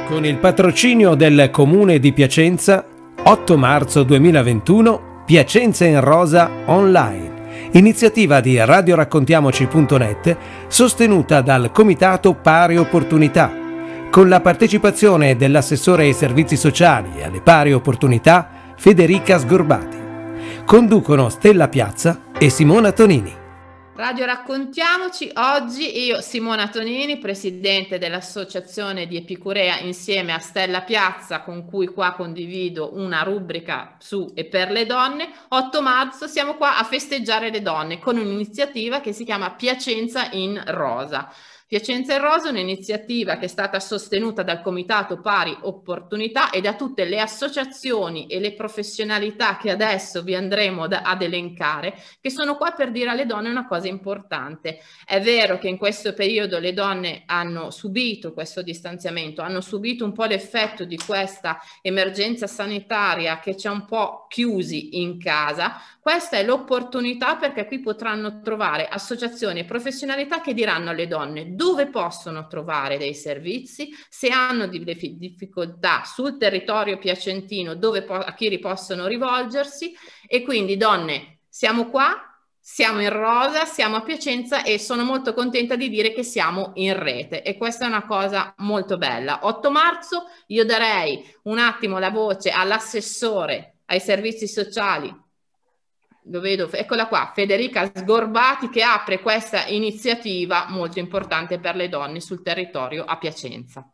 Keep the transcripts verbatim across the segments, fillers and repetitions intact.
Con il patrocinio del Comune di Piacenza, otto marzo duemilaventuno, Piacenza in Rosa online, iniziativa di radioraccontiamoci punto net sostenuta dal Comitato Pari Opportunità, con la partecipazione dell'assessore ai servizi sociali e alle pari opportunità Federica Sgorbati. Conducono Stella Piazza e Simona Tonini. Radio Raccontiamoci, oggi io Simona Tonini, presidente dell'associazione di Epicurea, insieme a Stella Piazza, con cui qua condivido una rubrica su e per le donne. otto marzo siamo qua a festeggiare le donne con un'iniziativa che si chiama Piacenza in Rosa. Piacenza in Rosa è un'iniziativa che è stata sostenuta dal Comitato Pari Opportunità e da tutte le associazioni e le professionalità che adesso vi andremo ad elencare, che sono qua per dire alle donne una cosa importante. È vero che in questo periodo le donne hanno subito questo distanziamento, hanno subito un po' l'effetto di questa emergenza sanitaria che ci ha un po' chiusi in casa. Questa è l'opportunità, perché qui potranno trovare associazioni e professionalità che diranno alle donne dove possono trovare dei servizi, se hanno delle difficoltà sul territorio piacentino, dove a chi possono rivolgersi. E quindi donne, siamo qua, siamo in rosa, siamo a Piacenza e sono molto contenta di dire che siamo in rete, e questa è una cosa molto bella. otto marzo io darei un attimo la voce all'assessore ai servizi sociali, lo vedo, eccola qua, Federica Sgorbati, che apre questa iniziativa molto importante per le donne sul territorio a Piacenza.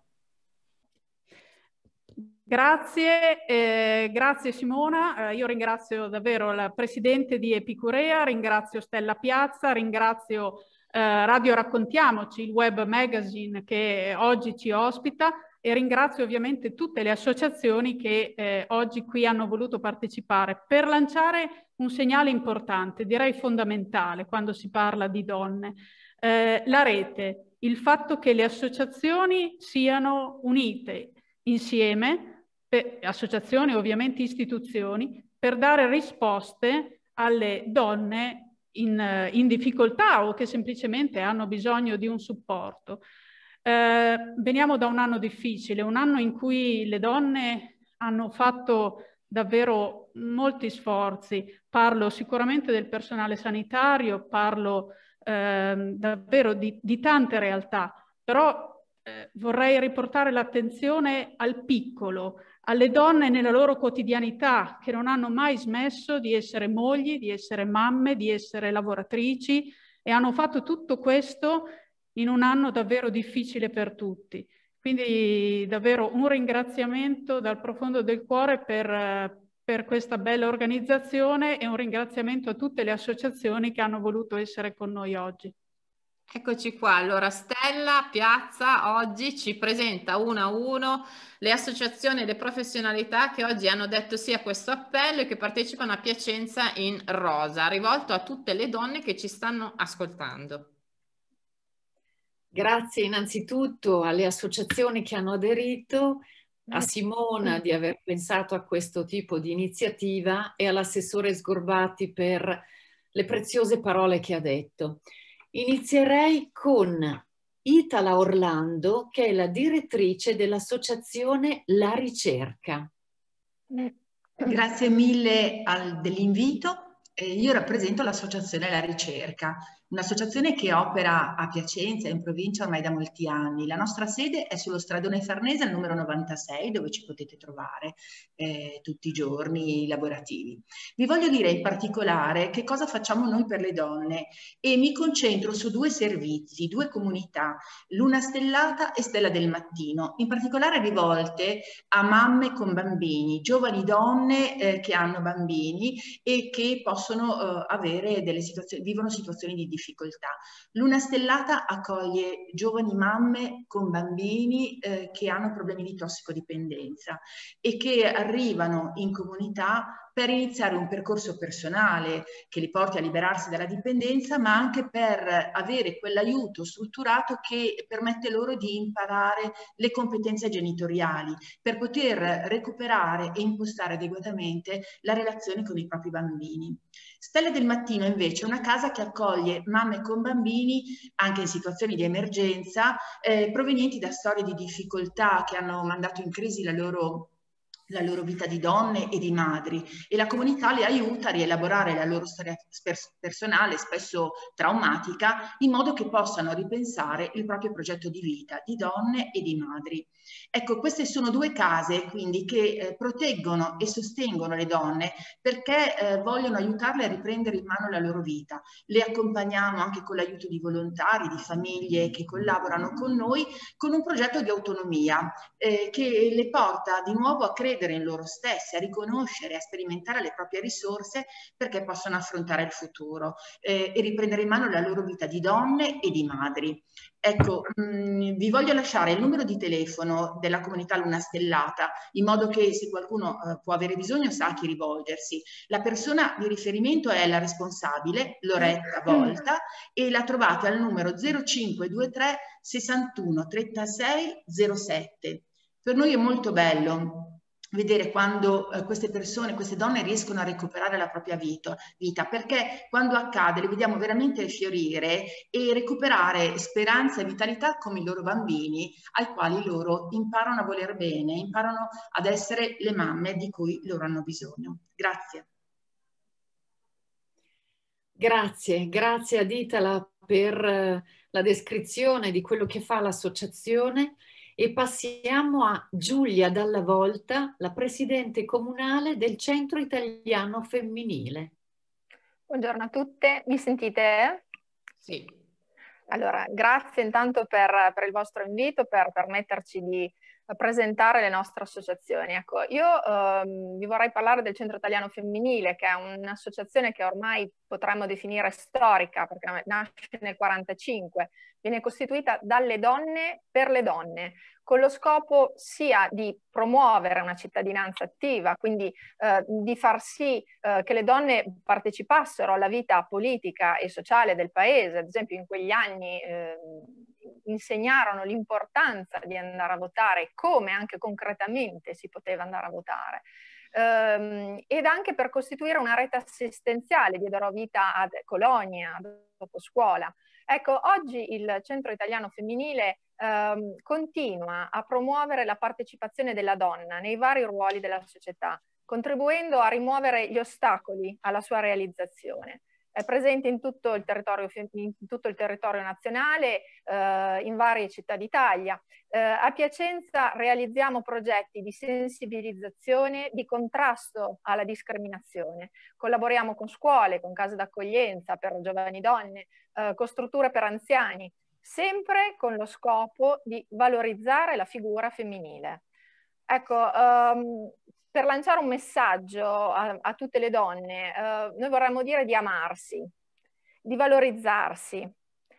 Grazie, eh, grazie Simona, eh, io ringrazio davvero la presidente di Epicurea, ringrazio Stella Piazza, ringrazio eh, Radio Raccontiamoci, il web magazine che oggi ci ospita, e ringrazio ovviamente tutte le associazioni che eh, oggi qui hanno voluto partecipare per lanciare un segnale importante, direi fondamentale quando si parla di donne. Eh, la rete, il fatto che le associazioni siano unite insieme, per, associazioni ovviamente istituzioni, per dare risposte alle donne in, in difficoltà o che semplicemente hanno bisogno di un supporto. Eh, veniamo da un anno difficile, un anno in cui le donne hanno fatto davvero molti sforzi. Parlo sicuramente del personale sanitario, parlo eh, davvero di, di tante realtà, però eh, vorrei riportare l'attenzione al piccolo, alle donne nella loro quotidianità, che non hanno mai smesso di essere mogli, di essere mamme, di essere lavoratrici, e hanno fatto tutto questo in un anno davvero difficile per tutti. Quindi davvero un ringraziamento dal profondo del cuore per, per questa bella organizzazione, e un ringraziamento a tutte le associazioni che hanno voluto essere con noi oggi. Eccoci qua, allora Stella Piazza oggi ci presenta uno a uno le associazioni e le professionalità che oggi hanno detto sì a questo appello e che partecipano a Piacenza in Rosa, rivolto a tutte le donne che ci stanno ascoltando. Grazie innanzitutto alle associazioni che hanno aderito, a Simona di aver pensato a questo tipo di iniziativa e all'assessore Sgorbati per le preziose parole che ha detto. Inizierei con Itala Orlando, che è la direttrice dell'associazione La Ricerca. Grazie mille dell'invito. Io rappresento l'associazione La Ricerca, un'associazione che opera a Piacenza, in provincia, ormai da molti anni. La nostra sede è sullo stradone Farnese, al numero novantasei, dove ci potete trovare eh, tutti i giorni lavorativi. Vi voglio dire in particolare che cosa facciamo noi per le donne, e mi concentro su due servizi, due comunità, Luna Stellata e Stella del Mattino, in particolare rivolte a mamme con bambini, giovani donne eh, che hanno bambini e che possono possono uh, avere delle situazioni, vivono situazioni di difficoltà. Luna Stellata accoglie giovani mamme con bambini eh, che hanno problemi di tossicodipendenza e che arrivano in comunità per iniziare un percorso personale che li porti a liberarsi dalla dipendenza, ma anche per avere quell'aiuto strutturato che permette loro di imparare le competenze genitoriali, per poter recuperare e impostare adeguatamente la relazione con i propri bambini. Stella del Mattino invece è una casa che accoglie mamme con bambini anche in situazioni di emergenza, eh, provenienti da storie di difficoltà che hanno mandato in crisi la loro la loro vita di donne e di madri, e la comunità le aiuta a rielaborare la loro storia personale, spesso traumatica, in modo che possano ripensare il proprio progetto di vita di donne e di madri. Ecco, queste sono due case quindi che eh, proteggono e sostengono le donne perché eh, vogliono aiutarle a riprendere in mano la loro vita. Le accompagniamo anche con l'aiuto di volontari, di famiglie che collaborano con noi, con un progetto di autonomia eh, che le porta di nuovo a credere in loro stesse, a riconoscere, a sperimentare le proprie risorse perché possano affrontare il futuro eh, e riprendere in mano la loro vita di donne e di madri. Ecco, mh, vi voglio lasciare il numero di telefono della comunità Luna Stellata, in modo che se qualcuno eh, può avere bisogno sa a chi rivolgersi. La persona di riferimento è la responsabile, Loretta Volta, e la trovate al numero zero cinque due tre sessantuno trentasei zero sette. Per noi è molto bello vedere quando eh, queste persone, queste donne riescono a recuperare la propria vita, vita, perché quando accade le vediamo veramente fiorire e recuperare speranza e vitalità come i loro bambini, ai quali loro imparano a voler bene, imparano ad essere le mamme di cui loro hanno bisogno. Grazie. Grazie, grazie ad Itala per la descrizione di quello che fa l'associazione. E passiamo a Giulia Dalla Volta, la presidente comunale del Centro Italiano Femminile. Buongiorno a tutte, mi sentite? Sì. Allora, grazie intanto per, per il vostro invito, per permetterci di presentare le nostre associazioni. Ecco, io ehm, vi vorrei parlare del Centro Italiano Femminile, che è un'associazione che ormai potremmo definire storica, perché nasce nel quarantacinque, viene costituita dalle donne per le donne, con lo scopo sia di promuovere una cittadinanza attiva, quindi eh, di far sì eh, che le donne partecipassero alla vita politica e sociale del paese. Ad esempio in quegli anni eh, insegnarono l'importanza di andare a votare, come anche concretamente si poteva andare a votare. Ehm, ed anche per costituire una rete assistenziale, diedero vita a colonie, a dopo scuola. Ecco, oggi il Centro Italiano Femminile ehm, continua a promuovere la partecipazione della donna nei vari ruoli della società, contribuendo a rimuovere gli ostacoli alla sua realizzazione. È presente in tutto il territorio, in tutto il territorio nazionale, eh, in varie città d'Italia. Eh, a Piacenza realizziamo progetti di sensibilizzazione, di contrasto alla discriminazione. Collaboriamo con scuole, con case d'accoglienza per giovani donne, eh, con strutture per anziani, sempre con lo scopo di valorizzare la figura femminile. Ecco, um, per lanciare un messaggio a, a tutte le donne, uh, noi vorremmo dire di amarsi, di valorizzarsi,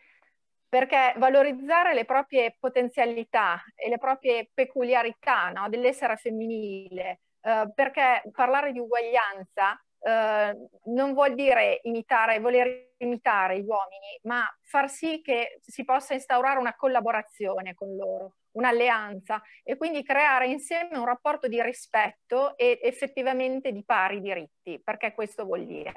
perché valorizzare le proprie potenzialità e le proprie peculiarità, no, dell'essere femminile, uh, perché parlare di uguaglianza uh, non vuol dire imitare, voler imitare gli uomini, ma far sì che si possa instaurare una collaborazione con loro, un'alleanza, e quindi creare insieme un rapporto di rispetto e effettivamente di pari diritti, perché questo vuol dire.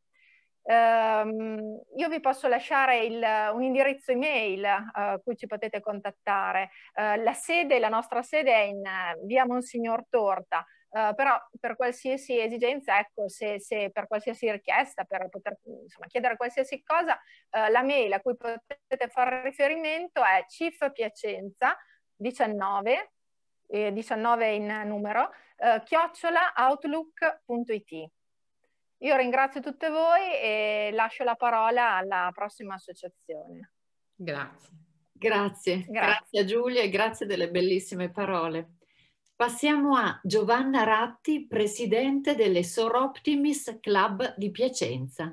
Um, io vi posso lasciare il, un indirizzo email a uh, cui ci potete contattare. Uh, la sede, la nostra sede è in uh, via Monsignor Torta, uh, però per qualsiasi esigenza, ecco, se, se per qualsiasi richiesta, per poter insomma, chiedere qualsiasi cosa, uh, la mail a cui potete fare riferimento è cifpiacenza diciannove, eh, diciannove in numero, eh, chiocciola outlook punto it. Io ringrazio tutte voi e lascio la parola alla prossima associazione. Grazie. Grazie, grazie, grazie a Giulia e grazie delle bellissime parole. Passiamo a Giovanna Ratti, presidente delle Soroptimis Club di Piacenza.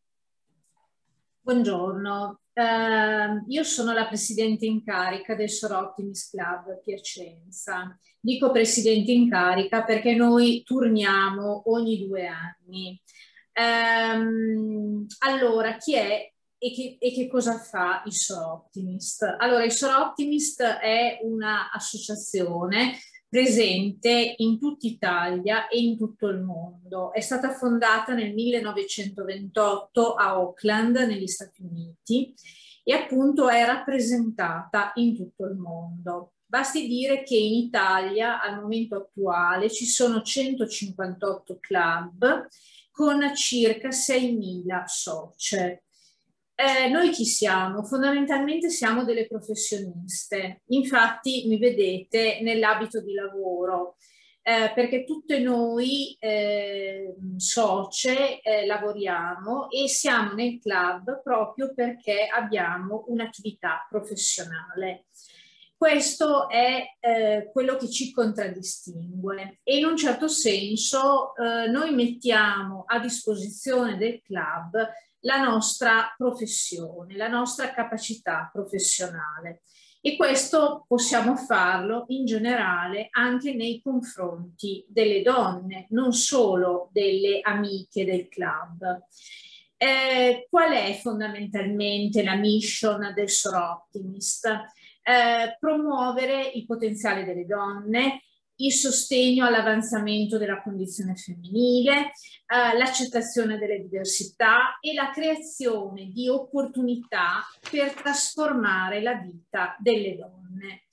Buongiorno, uh, io sono la presidente in carica del Soroptimis Club Piacenza. Dico presidente in carica perché noi turniamo ogni due anni. Um, allora, chi è e che, e che cosa fa il Soroptimist? Allora, il Soroptimist è un'associazione presente in tutta Italia e in tutto il mondo. È stata fondata nel millenovecentoventotto a Auckland, negli Stati Uniti, e appunto è rappresentata in tutto il mondo. Basti dire che in Italia al momento attuale ci sono centocinquantotto club con circa seimila socie. Eh, noi chi siamo? Fondamentalmente siamo delle professioniste, infatti mi vedete nell'abito di lavoro, eh, perché tutte noi eh, socie eh, lavoriamo e siamo nel club proprio perché abbiamo un'attività professionale. Questo è eh, quello che ci contraddistingue e in un certo senso eh, noi mettiamo a disposizione del club la nostra professione, la nostra capacità professionale, e questo possiamo farlo in generale anche nei confronti delle donne, non solo delle amiche del club. Eh, qual è fondamentalmente la mission del Soroptimist? Eh, promuovere il potenziale delle donne, il sostegno all'avanzamento della condizione femminile, eh, l'accettazione delle diversità e la creazione di opportunità per trasformare la vita delle donne.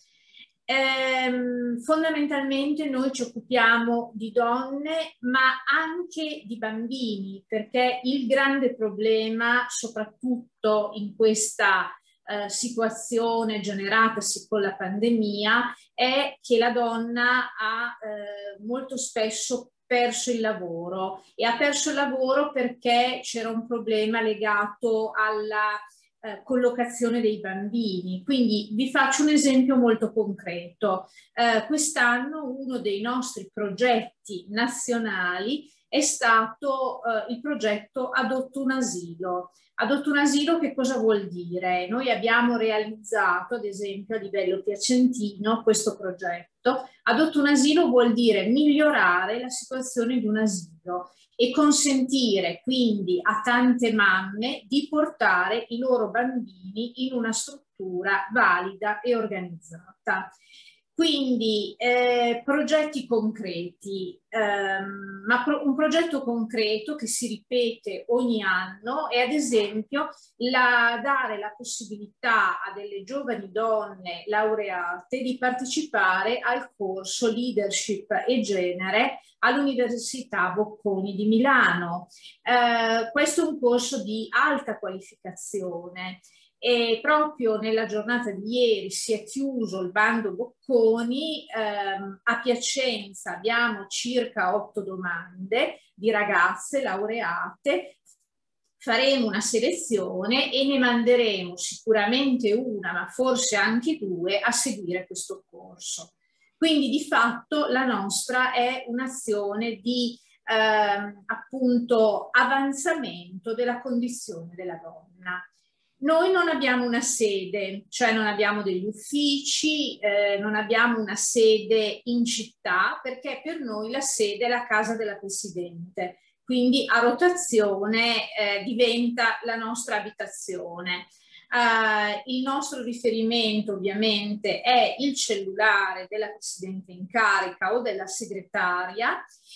Ehm, fondamentalmente noi ci occupiamo di donne ma anche di bambini, perché il grande problema, soprattutto in questa eh, situazione generatasi con la pandemia, è che la donna ha eh, molto spesso perso il lavoro, e ha perso il lavoro perché c'era un problema legato alla eh, collocazione dei bambini. Quindi vi faccio un esempio molto concreto. Eh, quest'anno uno dei nostri progetti nazionali è stato eh, il progetto Adotto un asilo. Adotto un asilo che cosa vuol dire? Noi abbiamo realizzato, ad esempio, a livello piacentino questo progetto. Adotto un asilo vuol dire migliorare la situazione di un asilo e consentire quindi a tante mamme di portare i loro bambini in una struttura valida e organizzata. Quindi eh, progetti concreti, ehm, ma pro un progetto concreto che si ripete ogni anno è ad esempio la, dare la possibilità a delle giovani donne laureate di partecipare al corso Leadership e Genere all'Università Bocconi di Milano. Eh, questo è un corso di alta qualificazione. E proprio nella giornata di ieri si è chiuso il bando Bocconi. ehm, a Piacenza abbiamo circa otto domande di ragazze laureate. Faremo una selezione e ne manderemo sicuramente una, ma forse anche due, a seguire questo corso. Quindi di fatto la nostra è un'azione di ehm, appunto avanzamento della condizione della donna. Noi non abbiamo una sede, cioè non abbiamo degli uffici, eh, non abbiamo una sede in città, perché per noi la sede è la casa della Presidente, quindi a rotazione eh, diventa la nostra abitazione. Uh, il nostro riferimento ovviamente è il cellulare della Presidente in carica o della segretaria,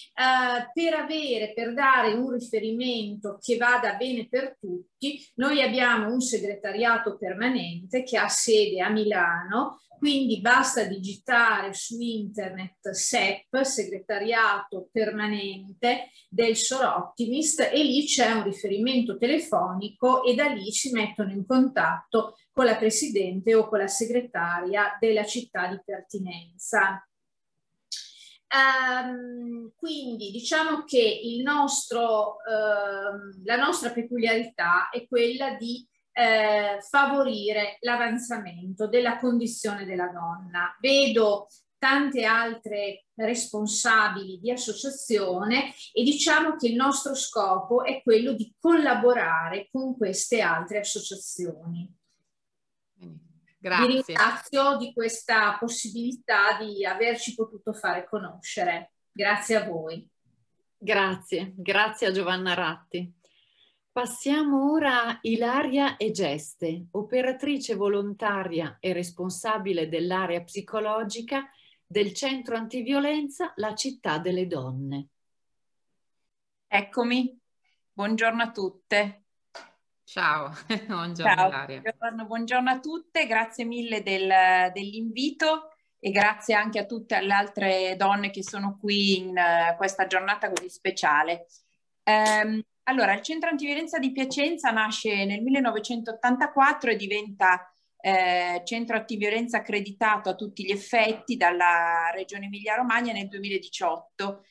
uh, per avere, per dare un riferimento che vada bene per tutti. Noi abbiamo un segretariato permanente che ha sede a Milano, quindi basta digitare su internet S E P, segretariato permanente del Soroptimist, e lì c'è un riferimento telefonico e da lì si mettono in contatto con la Presidente o con la segretaria della città di pertinenza. Um, quindi diciamo che il nostro, uh, la nostra peculiarità è quella di Eh, favorire l'avanzamento della condizione della donna. Vedo tante altre responsabili di associazione e diciamo che il nostro scopo è quello di collaborare con queste altre associazioni. Grazie. Vi ringrazio di questa possibilità di averci potuto fare conoscere. Grazie a voi. Grazie, grazie a Giovanna Ratti. Passiamo ora a Ilaria Egeste, operatrice volontaria e responsabile dell'area psicologica del Centro Antiviolenza La Città delle Donne. Eccomi, buongiorno a tutte. Ciao, buongiorno Ciao, Ilaria. buongiorno, buongiorno a tutte, grazie mille del, dell'invito e grazie anche a tutte le altre donne che sono qui in uh, questa giornata così speciale. Um, allora, il Centro Antiviolenza di Piacenza nasce nel millenovecentottantaquattro e diventa eh, centro antiviolenza accreditato a tutti gli effetti dalla Regione Emilia-Romagna nel duemiladiciotto.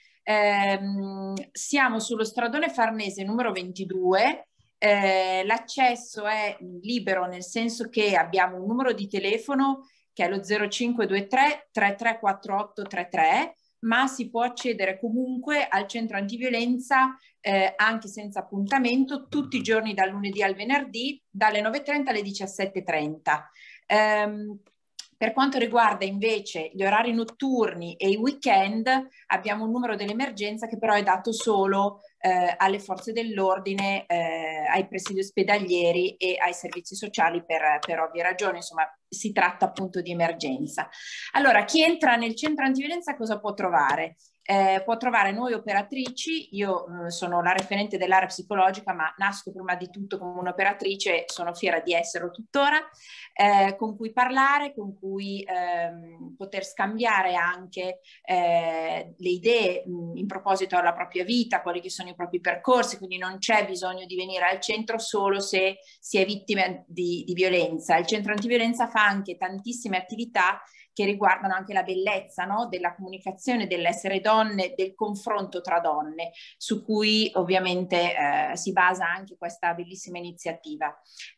Um, siamo sullo stradone Farnese numero ventidue. Eh, l'accesso è libero, nel senso che abbiamo un numero di telefono che è lo zero cinque due tre tre tre quattro otto tre tre, ma si può accedere comunque al centro antiviolenza eh, anche senza appuntamento tutti i giorni dal lunedì al venerdì dalle nove e trenta alle diciassette e trenta. Um, Per quanto riguarda invece gli orari notturni e i weekend, abbiamo un numero dell'emergenza che però è dato solo eh, alle forze dell'ordine, eh, ai presidi ospedalieri e ai servizi sociali per, per ovvie ragioni. Insomma, si tratta appunto di emergenza. Allora, chi entra nel centro antiviolenza cosa può trovare? Eh, può trovare noi operatrici. Io eh, sono la referente dell'area psicologica, ma nasco prima di tutto come un'operatrice, sono fiera di esserlo tuttora, eh, con cui parlare, con cui ehm, poter scambiare anche eh, le idee mh, in proposito alla propria vita, quali che sono i propri percorsi, quindi non c'è bisogno di venire al centro solo se si è vittime di, di violenza. Il centro antiviolenza fa anche tantissime attività che riguardano anche la bellezza, no? Della comunicazione, dell'essere donne, del confronto tra donne, su cui ovviamente eh, si basa anche questa bellissima iniziativa.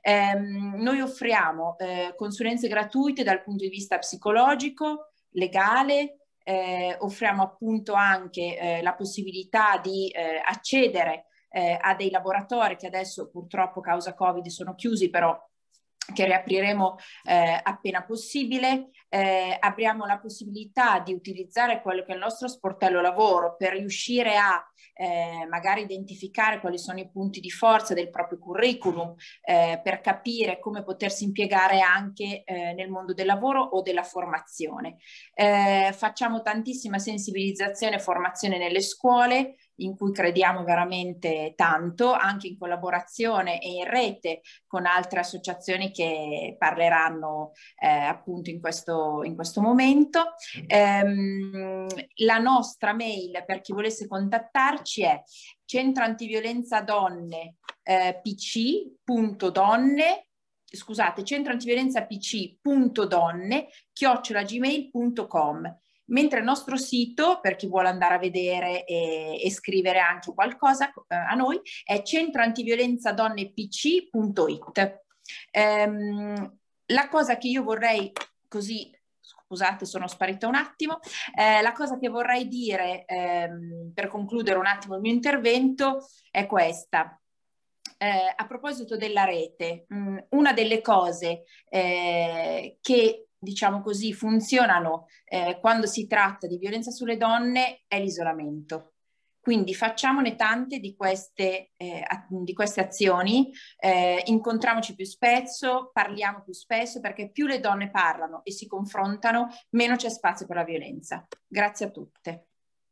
Ehm, noi offriamo eh, consulenze gratuite dal punto di vista psicologico, legale, eh, offriamo appunto anche eh, la possibilità di eh, accedere eh, a dei laboratori che adesso purtroppo causa Covid sono chiusi, però che riapriremo eh, appena possibile. Eh, abbiamo la possibilità di utilizzare quello che è il nostro sportello lavoro per riuscire a eh, magari identificare quali sono i punti di forza del proprio curriculum, eh, per capire come potersi impiegare anche eh, nel mondo del lavoro o della formazione. Eh, facciamo tantissima sensibilizzazione e formazione nelle scuole, in cui crediamo veramente tanto, anche in collaborazione e in rete con altre associazioni che parleranno eh, appunto in questo, in questo momento. Ehm, la nostra mail per chi volesse contattarci è centro antiviolenza donne eh, pc.donne scusate, centro antiviolenza pc.donne chiocciola gmail punto com. Mentre il nostro sito, per chi vuole andare a vedere e, e scrivere anche qualcosa eh, a noi, è centro antiviolenza donne p c punto i t. Ehm, la cosa che io vorrei, così, scusate sono sparita un attimo, eh, la cosa che vorrei dire ehm, per concludere un attimo il mio intervento è questa. Eh, a proposito della rete, mh, una delle cose eh, che diciamo così, funzionano eh, quando si tratta di violenza sulle donne è l'isolamento. Quindi facciamone tante di queste, eh, di queste azioni, eh, incontriamoci più spesso, parliamo più spesso, perché più le donne parlano e si confrontano, meno c'è spazio per la violenza. Grazie a tutte.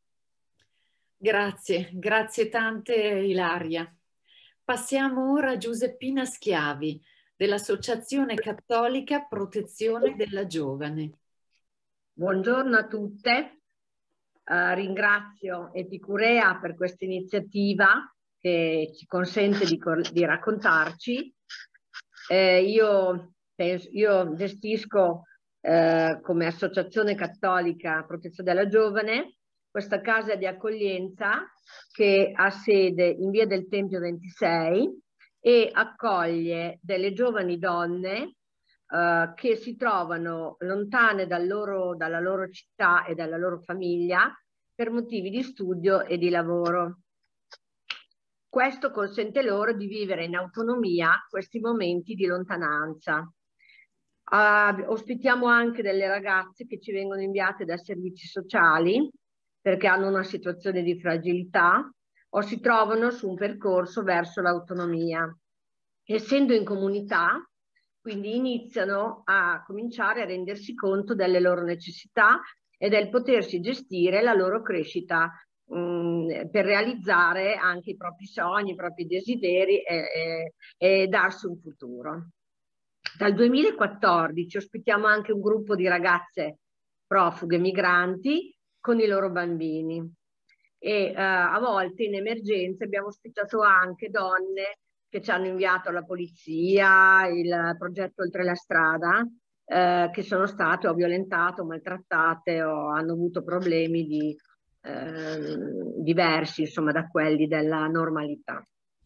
Grazie, grazie tante Ilaria. Passiamo ora a Giuseppina Schiavi, dell'Associazione Cattolica Protezione della Giovane. Buongiorno a tutte, uh, ringrazio Epicurea per questa iniziativa che ci consente di, di raccontarci. Eh, io, penso, io gestisco eh, come Associazione Cattolica Protezione della Giovane questa casa di accoglienza che ha sede in via del Tempio ventisei e accoglie delle giovani donne uh, che si trovano lontane dal loro, dalla loro città e dalla loro famiglia per motivi di studio e di lavoro. Questo consente loro di vivere in autonomia questi momenti di lontananza. Uh, ospitiamo anche delle ragazze che ci vengono inviate da servizi sociali perché hanno una situazione di fragilità o si trovano su un percorso verso l'autonomia. Essendo in comunità, quindi iniziano a cominciare a rendersi conto delle loro necessità e del potersi gestire la loro crescita mh, per realizzare anche i propri sogni, i propri desideri e, e, e darsi un futuro. Dal duemilaquattordici ospitiamo anche un gruppo di ragazze profughe migranti con i loro bambini e uh, a volte in emergenza abbiamo ospitato anche donne che ci hanno inviato alla polizia, il progetto Oltre la strada, eh, che sono state o violentate o maltrattate o hanno avuto problemi di, eh, diversi, insomma, da quelli della normalità.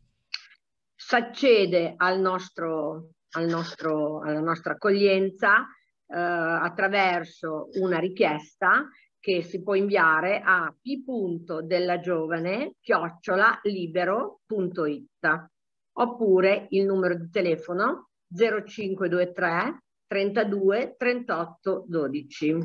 S'accede al nostro, al nostro, alla nostra accoglienza eh, attraverso una richiesta che si può inviare a p.dellagiovane chiocciola libero punto it oppure il numero di telefono zero cinque due tre trentadue trentotto dodici.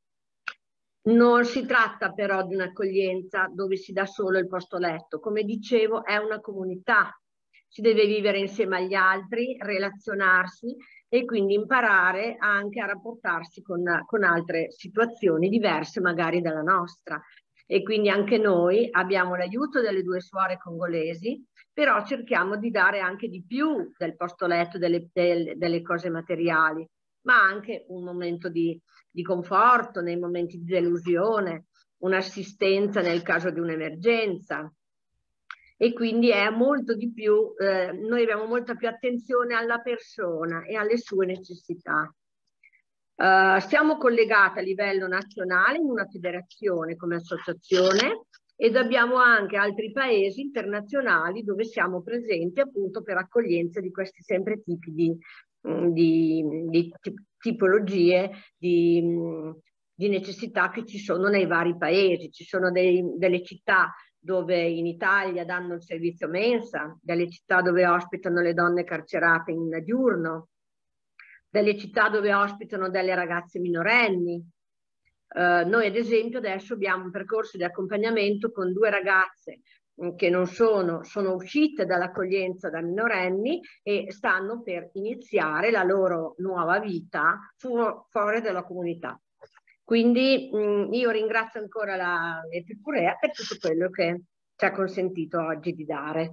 Non si tratta però di un'accoglienza dove si dà solo il posto letto, come dicevo è una comunità, si deve vivere insieme agli altri, relazionarsi e quindi imparare anche a rapportarsi con, con altre situazioni diverse magari dalla nostra. E quindi anche noi abbiamo l'aiuto delle due suore congolesi, però cerchiamo di dare anche di più del posto letto, delle, delle, delle cose materiali, ma anche un momento di, di conforto nei momenti di delusione, un'assistenza nel caso di un'emergenza. E quindi è molto di più, eh, noi abbiamo molta più attenzione alla persona e alle sue necessità. Uh, siamo collegati a livello nazionale in una federazione come associazione ed abbiamo anche altri paesi internazionali dove siamo presenti appunto per accoglienza di questi sempre tipi di, di, di tipologie di, di necessità che ci sono nei vari paesi. Ci sono dei, delle città dove in Italia danno il servizio mensa, delle città dove ospitano le donne carcerate in diurno, delle città dove ospitano delle ragazze minorenni. Uh, noi ad esempio adesso abbiamo un percorso di accompagnamento con due ragazze mh, che non sono, sono uscite dall'accoglienza da minorenni e stanno per iniziare la loro nuova vita fu fuori dalla comunità. Quindi mh, io ringrazio ancora la Epicurea per tutto quello che ci ha consentito oggi di dare.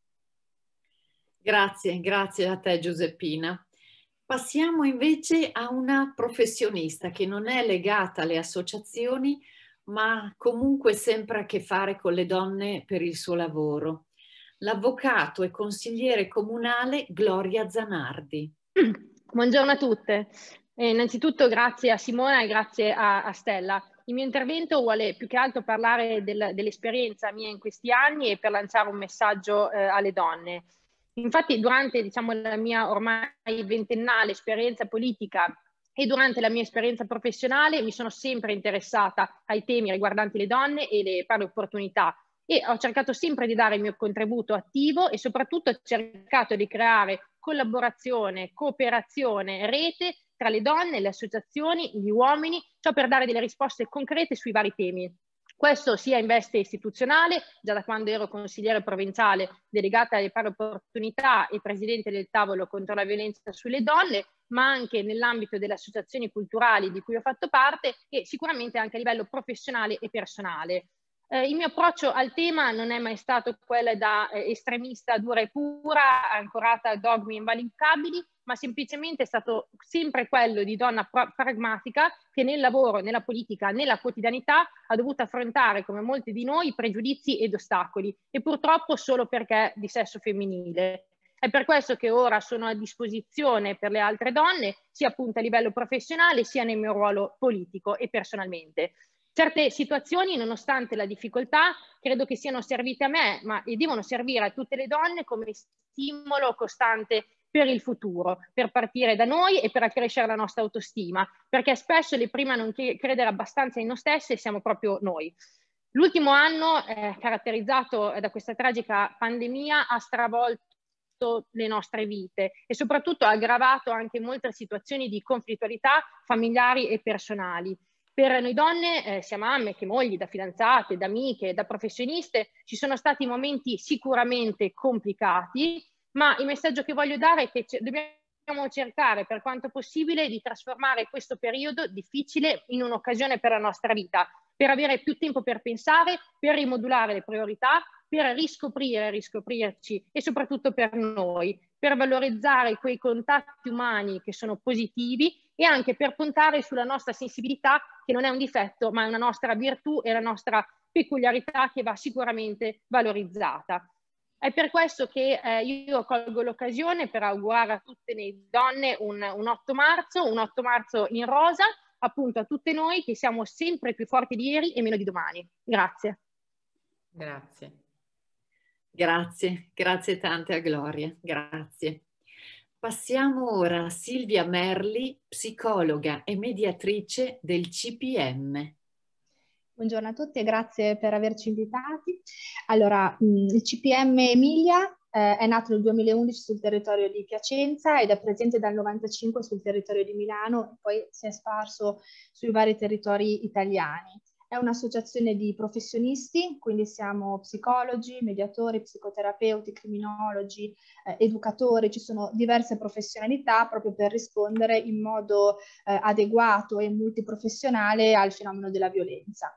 Grazie, grazie a te Giuseppina. Passiamo invece a una professionista che non è legata alle associazioni, ma comunque sempre a che fare con le donne per il suo lavoro. L'avvocato e consigliere comunale Gloria Zanardi. Buongiorno a tutte. Eh, innanzitutto grazie a Simona e grazie a, a Stella. Il mio intervento vuole più che altro parlare del, dell'esperienza mia in questi anni e per lanciare un messaggio eh, alle donne. Infatti durante diciamo, la mia ormai ventennale esperienza politica e durante la mia esperienza professionale mi sono sempre interessata ai temi riguardanti le donne e le pari opportunità e ho cercato sempre di dare il mio contributo attivo e soprattutto ho cercato di creare collaborazione, cooperazione, rete tra le donne, le associazioni, gli uomini, ciò per dare delle risposte concrete sui vari temi. Questo sia in veste istituzionale, già da quando ero consigliere provinciale delegata alle pari opportunità e presidente del tavolo contro la violenza sulle donne, ma anche nell'ambito delle associazioni culturali di cui ho fatto parte e sicuramente anche a livello professionale e personale. Eh, il mio approccio al tema non è mai stato quello da eh, estremista dura e pura, ancorata a dogmi invalicabili, ma semplicemente è stato sempre quello di donna pragmatica che nel lavoro, nella politica, nella quotidianità ha dovuto affrontare, come molti di noi, pregiudizi ed ostacoli, e purtroppo solo perché di sesso femminile. È per questo che ora sono a disposizione per le altre donne, sia appunto a livello professionale, sia nel mio ruolo politico e personalmente. Certe situazioni, nonostante la difficoltà, credo che siano servite a me, ma e devono servire a tutte le donne come stimolo costante per il futuro, per partire da noi e per accrescere la nostra autostima, perché spesso le prime a non credere abbastanza in noi stesse siamo proprio noi. L'ultimo anno, eh, caratterizzato da questa tragica pandemia, ha stravolto le nostre vite e soprattutto ha aggravato anche molte situazioni di conflittualità familiari e personali. Per noi donne, eh, sia mamme che mogli, da fidanzate, da amiche, da professioniste, ci sono stati momenti sicuramente complicati, ma il messaggio che voglio dare è che dobbiamo cercare per quanto possibile di trasformare questo periodo difficile in un'occasione per la nostra vita, per avere più tempo per pensare, per rimodulare le priorità, per riscoprire, riscoprirci e soprattutto per noi, per valorizzare quei contatti umani che sono positivi e anche per puntare sulla nostra sensibilità, che non è un difetto ma è una nostra virtù e la nostra peculiarità che va sicuramente valorizzata. È per questo che eh, io colgo l'occasione per augurare a tutte le donne un, un otto marzo, un otto marzo in rosa, appunto a tutte noi che siamo sempre più forti di ieri e meno di domani. Grazie. Grazie. Grazie, grazie tante a Gloria, grazie. Passiamo ora a Silvia Merli, psicologa e mediatrice del C P M. Buongiorno a tutti e grazie per averci invitati. Allora, il C P M Emilia eh, è nato nel duemilaundici sul territorio di Piacenza ed è presente dal novantacinque sul territorio di Milano e poi si è sparso sui vari territori italiani. È un'associazione di professionisti, quindi siamo psicologi, mediatori, psicoterapeuti, criminologi, eh, educatori, ci sono diverse professionalità proprio per rispondere in modo eh, adeguato e multiprofessionale al fenomeno della violenza.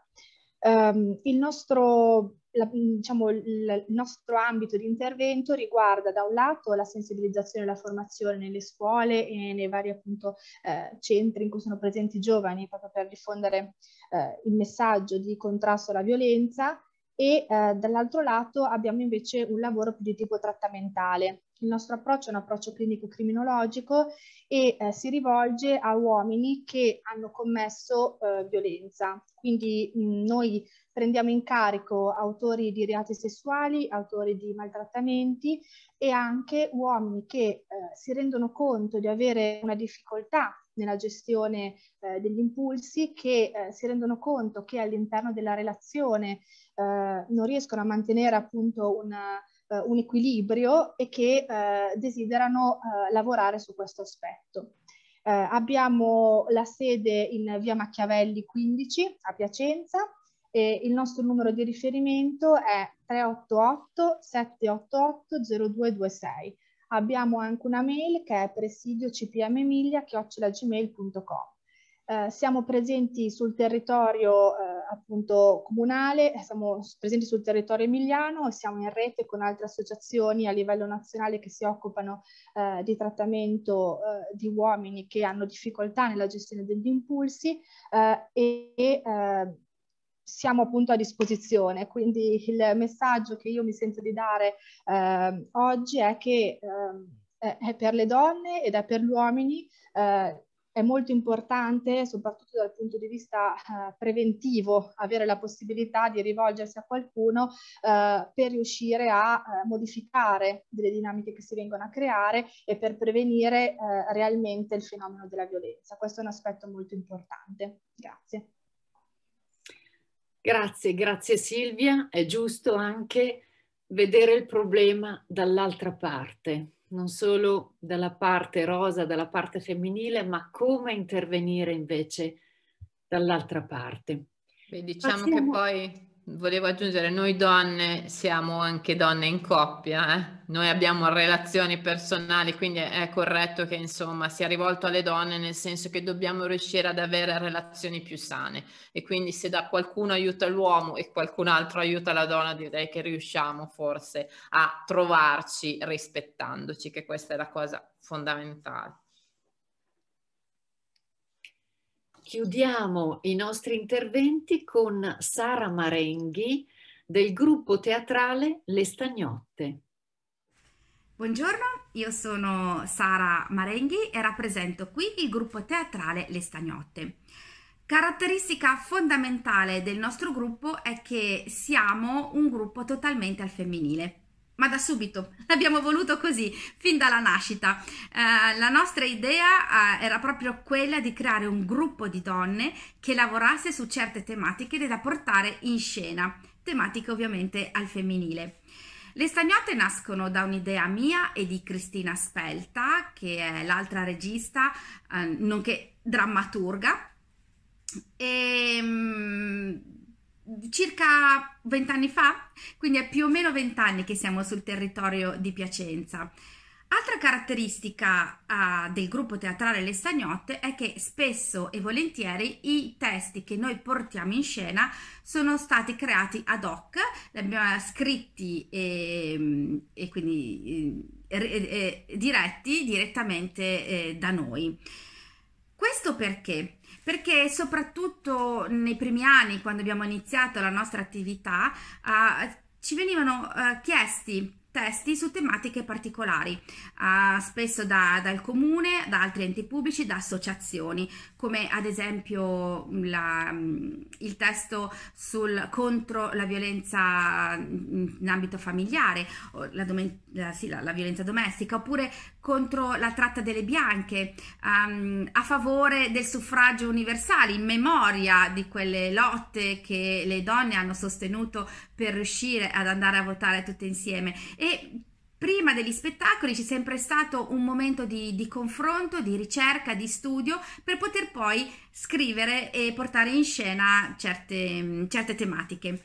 Um, il nostro, la, diciamo, il, il nostro ambito di intervento riguarda da un lato la sensibilizzazione e la formazione nelle scuole e nei vari appunto eh, centri in cui sono presenti giovani proprio per diffondere eh, il messaggio di contrasto alla violenza e eh, dall'altro lato abbiamo invece un lavoro più di tipo trattamentale. Il nostro approccio è un approccio clinico-criminologico e eh, si rivolge a uomini che hanno commesso eh, violenza. Quindi mh, noi prendiamo in carico autori di reati sessuali, autori di maltrattamenti e anche uomini che eh, si rendono conto di avere una difficoltà nella gestione eh, degli impulsi, che eh, si rendono conto che all'interno della relazione eh, non riescono a mantenere appunto una un equilibrio e che eh, desiderano eh, lavorare su questo aspetto. Eh, abbiamo la sede in via Machiavelli quindici a Piacenza e il nostro numero di riferimento è tre otto otto sette otto otto zero due due sei. Abbiamo anche una mail che è presidio c p m emilia chiocciola gmail punto com. Eh, siamo presenti sul territorio eh, appunto comunale, siamo presenti sul territorio emiliano e siamo in rete con altre associazioni a livello nazionale che si occupano eh, di trattamento eh, di uomini che hanno difficoltà nella gestione degli impulsi eh, e eh, siamo appunto a disposizione. Quindi il messaggio che io mi sento di dare eh, oggi è che eh, è per le donne ed è per gli uomini. Eh, È molto importante, soprattutto dal punto di vista eh, preventivo, avere la possibilità di rivolgersi a qualcuno eh, per riuscire a eh, modificare delle dinamiche che si vengono a creare e per prevenire eh, realmente il fenomeno della violenza. Questo è un aspetto molto importante. Grazie. Grazie, grazie Silvia. È giusto anche vedere il problema dall'altra parte. Non solo dalla parte rosa, dalla parte femminile, ma come intervenire invece dall'altra parte. Beh, diciamo Passiamo... che poi volevo aggiungere, noi donne siamo anche donne in coppia, eh? Noi abbiamo relazioni personali, quindi è corretto che insomma sia rivolto alle donne, nel senso che dobbiamo riuscire ad avere relazioni più sane e quindi se da qualcuno aiuta l'uomo e qualcun altro aiuta la donna, direi che riusciamo forse a trovarci rispettandoci, che questa è la cosa fondamentale. Chiudiamo i nostri interventi con Sara Marenghi del gruppo teatrale Le Stagnotte. Buongiorno, io sono Sara Marenghi e rappresento qui il gruppo teatrale Le Stagnotte. Caratteristica fondamentale del nostro gruppo è che siamo un gruppo totalmente al femminile. Ma da subito, l'abbiamo voluto così, fin dalla nascita. Eh, la nostra idea eh, era proprio quella di creare un gruppo di donne che lavorasse su certe tematiche da portare in scena, tematiche ovviamente al femminile. Le Stagnotte nascono da un'idea mia e di Cristina Spelta, che è l'altra regista, eh, nonché drammaturga, e mh, circa vent'anni fa, quindi è più o meno vent'anni che siamo sul territorio di Piacenza. Altra caratteristica uh, del gruppo teatrale Le Stagnotte è che spesso e volentieri i testi che noi portiamo in scena sono stati creati ad hoc, li abbiamo scritti e, e quindi eh, eh, diretti direttamente eh, da noi. Questo perché? Perché soprattutto nei primi anni, quando abbiamo iniziato la nostra attività, uh, ci venivano uh, chiesti testi su tematiche particolari, uh, spesso da, dal comune, da altri enti pubblici, da associazioni, come ad esempio la, il testo sul, contro la violenza in ambito familiare, o la, la, sì, la, la violenza domestica, oppure contro la tratta delle bianche, um, a favore del suffragio universale, in memoria di quelle lotte che le donne hanno sostenuto per riuscire ad andare a votare tutte insieme. E prima degli spettacoli c'è sempre stato un momento di, di confronto, di ricerca, di studio, per poter poi scrivere e portare in scena certe, certe tematiche.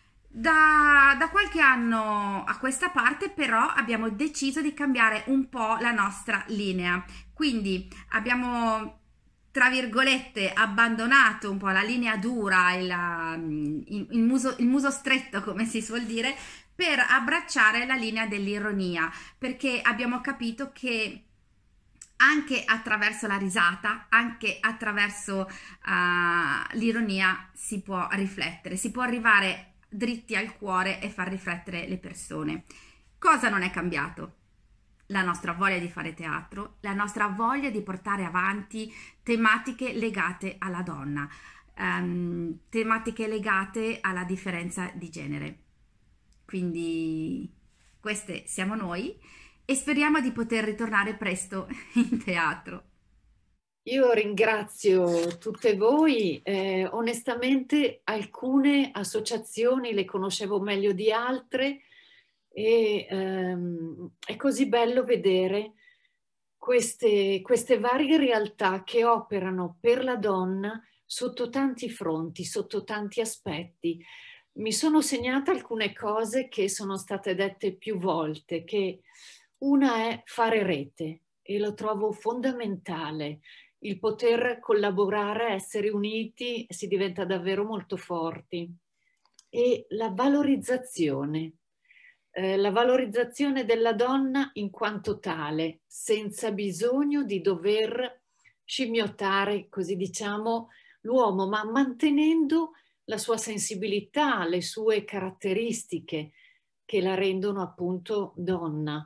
Da, da qualche anno a questa parte però abbiamo deciso di cambiare un po' la nostra linea, quindi abbiamo, tra virgolette, abbandonato un po' la linea dura e la, il, il, muso, il muso stretto, come si suol dire, per abbracciare la linea dell'ironia, perché abbiamo capito che anche attraverso la risata, anche attraverso uh, l'ironia si può riflettere, si può arrivare dritti al cuore e far riflettere le persone. Cosa non è cambiato? La nostra voglia di fare teatro, la nostra voglia di portare avanti tematiche legate alla donna, um, tematiche legate alla differenza di genere. Quindi queste siamo noi e speriamo di poter ritornare presto in teatro. Io ringrazio tutte voi, eh, onestamente alcune associazioni le conoscevo meglio di altre e ehm, è così bello vedere queste, queste varie realtà che operano per la donna sotto tanti fronti, sotto tanti aspetti. Mi sono segnata alcune cose che sono state dette più volte, che una è fare rete e lo trovo fondamentale. Il poter collaborare, essere uniti, si diventa davvero molto forti. E la valorizzazione, eh, la valorizzazione della donna in quanto tale, senza bisogno di dover scimmiottare, così diciamo, l'uomo, ma mantenendo la sua sensibilità, le sue caratteristiche che la rendono appunto donna.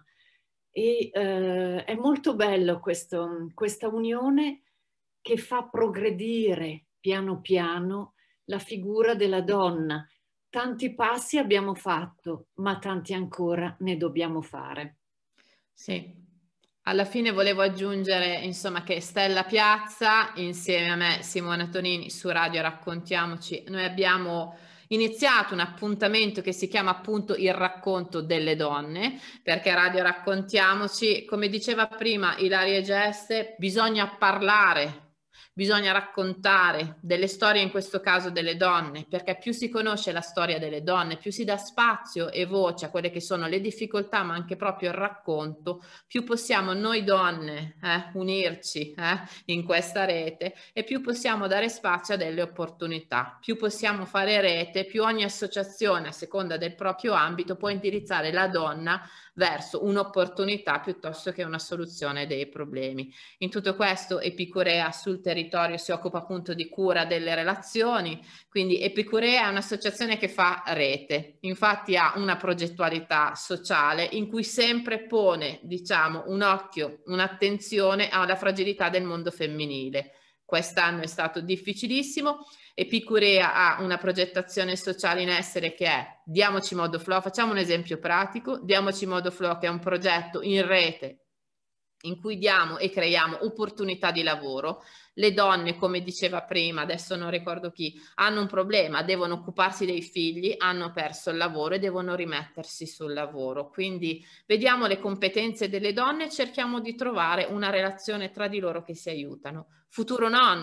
E eh, è molto bello questo, questa unione che fa progredire piano piano la figura della donna. Tanti passi abbiamo fatto, ma tanti ancora ne dobbiamo fare. Sì, alla fine volevo aggiungere insomma che Stella Piazza insieme a me, Simona Tonini, su Radio Raccontiamoci, noi abbiamo iniziato un appuntamento che si chiama appunto Il racconto delle donne, perché Radio Raccontiamoci, come diceva prima Ilaria Geste, bisogna parlare, bisogna raccontare delle storie, in questo caso delle donne, perché più si conosce la storia delle donne, più si dà spazio e voce a quelle che sono le difficoltà, ma anche proprio il racconto, più possiamo noi donne eh, unirci eh, in questa rete e più possiamo dare spazio a delle opportunità, più possiamo fare rete, più ogni associazione a seconda del proprio ambito può indirizzare la donna verso un'opportunità piuttosto che una soluzione dei problemi. In tutto questo Epicurea sul territorio si occupa appunto di cura delle relazioni, quindi Epicurea è un'associazione che fa rete, infatti ha una progettualità sociale in cui sempre pone, diciamo, un occhio, un'attenzione alla fragilità del mondo femminile. Quest'anno è stato difficilissimo. Epicurea ha una progettazione sociale in essere che è Diamoci Modo Flow, facciamo un esempio pratico, Diamoci Modo Flow che è un progetto in rete in cui diamo e creiamo opportunità di lavoro. Le donne, come diceva prima, adesso non ricordo chi, hanno un problema, devono occuparsi dei figli, hanno perso il lavoro e devono rimettersi sul lavoro. Quindi vediamo le competenze delle donne e cerchiamo di trovare una relazione tra di loro che si aiutano. Futuro nonni,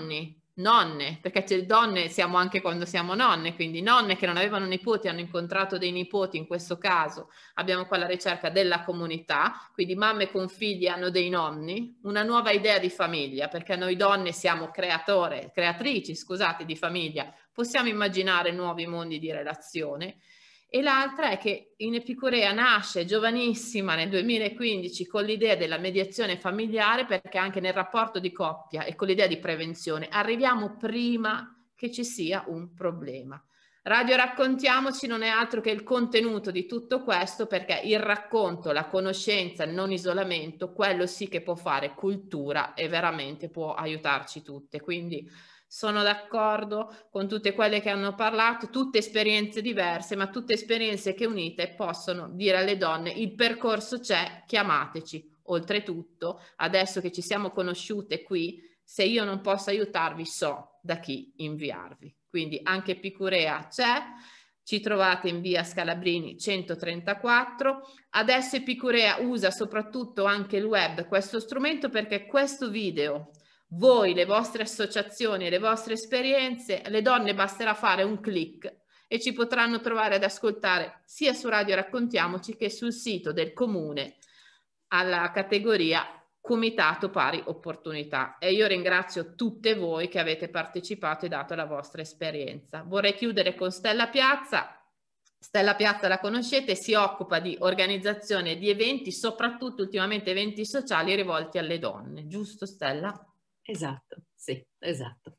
nonne, perché le donne siamo anche quando siamo nonne, quindi nonne che non avevano nipoti hanno incontrato dei nipoti, in questo caso abbiamo qua la ricerca della comunità, quindi mamme con figli hanno dei nonni, una nuova idea di famiglia, perché noi donne siamo creatore, creatrici, scusate, di famiglia, possiamo immaginare nuovi mondi di relazione. E l'altra è che in Epicurea nasce giovanissima nel duemilaquindici con l'idea della mediazione familiare, perché anche nel rapporto di coppia e con l'idea di prevenzione arriviamo prima che ci sia un problema. Radio Raccontiamoci non è altro che il contenuto di tutto questo, perché il racconto, la conoscenza, il non isolamento, quello sì che può fare cultura e veramente può aiutarci tutte. Quindi sono d'accordo con tutte quelle che hanno parlato, tutte esperienze diverse, ma tutte esperienze che unite possono dire alle donne: il percorso c'è, chiamateci. Oltretutto, adesso che ci siamo conosciute qui, se io non posso aiutarvi, so da chi inviarvi. Quindi anche Epicurea c'è, ci trovate in via Scalabrini centotrentaquattro. Adesso Epicurea usa soprattutto anche il web, questo strumento, perché questo video, voi, le vostre associazioni e le vostre esperienze, le donne basterà fare un click e ci potranno trovare ad ascoltare sia su Radio Raccontiamoci che sul sito del comune alla categoria Comitato Pari Opportunità. E io ringrazio tutte voi che avete partecipato e dato la vostra esperienza. Vorrei chiudere con Stella Piazza. Stella Piazza la conoscete, si occupa di organizzazione di eventi, soprattutto ultimamente eventi sociali rivolti alle donne, giusto Stella? Esatto, sì, esatto.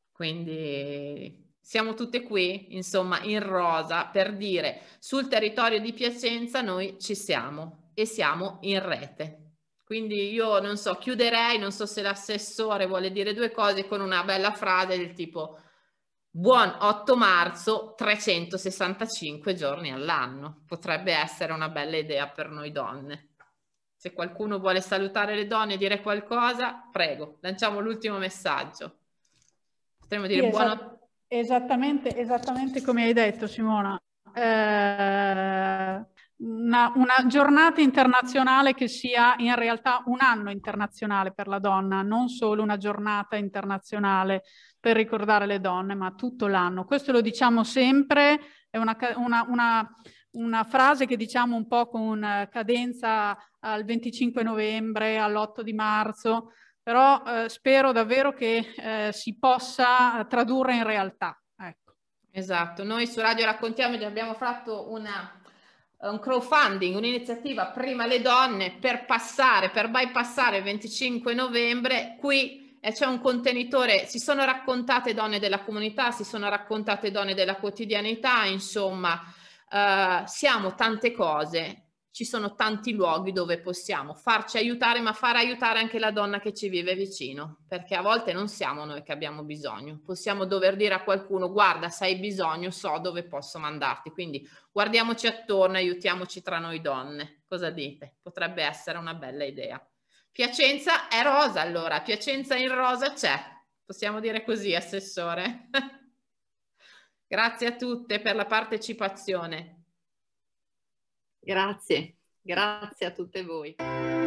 Quindi siamo tutte qui, insomma, in rosa per dire: sul territorio di Piacenza noi ci siamo e siamo in rete. Quindi io non so, chiuderei, non so se l'assessore vuole dire due cose con una bella frase del tipo: buon otto marzo, trecentosessantacinque giorni all'anno. Potrebbe essere una bella idea per noi donne. Se qualcuno vuole salutare le donne e dire qualcosa, prego, lanciamo l'ultimo messaggio. Potremmo dire sì, buono... esat esattamente, esattamente come hai detto, Simona. Eh, una, una giornata internazionale che sia in realtà un anno internazionale per la donna, non solo una giornata internazionale per ricordare le donne, ma tutto l'anno. Questo lo diciamo sempre, è una... una, una Una frase che diciamo un po' con cadenza al venticinque novembre, all'otto di marzo, però eh, spero davvero che eh, si possa tradurre in realtà. Ecco. Esatto, noi su Radio Raccontiamo abbiamo fatto una, un crowdfunding, un'iniziativa Prima le donne per passare, per bypassare il venticinque novembre. Qui c'è un contenitore, si sono raccontate donne della comunità, si sono raccontate donne della quotidianità, insomma. Uh, siamo tante cose, ci sono tanti luoghi dove possiamo farci aiutare, ma far aiutare anche la donna che ci vive vicino, perché a volte non siamo noi che abbiamo bisogno, possiamo dover dire a qualcuno: guarda, se hai bisogno so dove posso mandarti. Quindi guardiamoci attorno, aiutiamoci tra noi donne. Cosa dite? Potrebbe essere una bella idea. Piacenza è rosa, allora Piacenza in rosa c'è, possiamo dire così, assessore? Grazie a tutte per la partecipazione. Grazie, grazie a tutte voi.